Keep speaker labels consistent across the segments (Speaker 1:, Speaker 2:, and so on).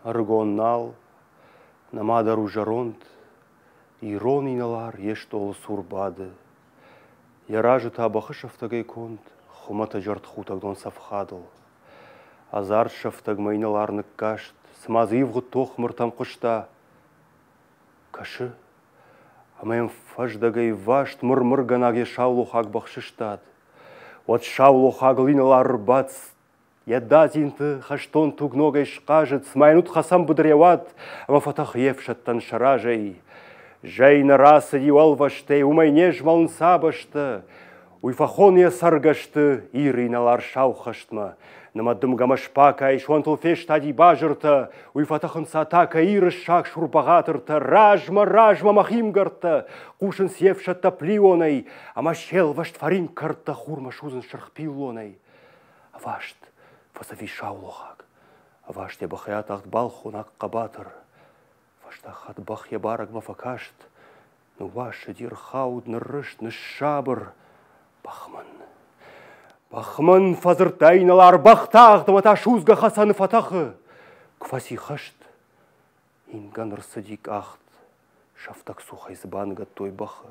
Speaker 1: Аргоннал, намадару жаронт, ирон иналар ештол сурбады. Яражы табақы шафтагай конт, хумата жарт хутагдон сафхадыл. Азар шафтаг майналарны кашт, смазывғы тоқ мұртам құшта. Кашы, амайын фаждагай вашт мұрмырганаге шаулу хаг бақшыштад. Вот шаулу хаглиналар бац, ядазинты хаштон тугногай шқажыт, смайнут хасам бұдыреват, ама фатах евшаттан шаражай. Жайна расы дивал вашты, умайне жмалын сабашты, уйфахония саргашты, ириналар шаухаштма. Намадым гамашпака, ишуантыл фештади бажырты, уйфатахын сатака ирыш шак шурбағатырты, ражма махимгарты, кушын севшатта плионай, ама шел вашт фарин карта хурма шузын шырхпилонай. Авашт, фасави шаулохак, авашт я бахаятахт балхунак кабатыр. Ваштахат бах я бараг мафакашт, ну ваша дир хауд нырышт шабыр, бахман. Бахман фазыртайналар бахтағды вата шузга хасаны фатахы. Кваси хашт, инган рсадик ахт, шафтак сухай збанга той бахы.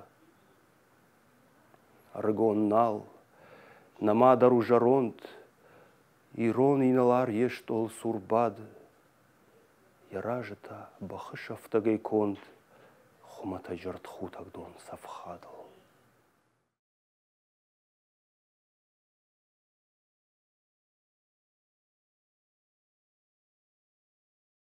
Speaker 1: Аргон нал, намадару жаронт, ирон иналар ештол сурбады. Яражыта бахы шафтагай конт, хумата жарт хутагдон сафхадыл.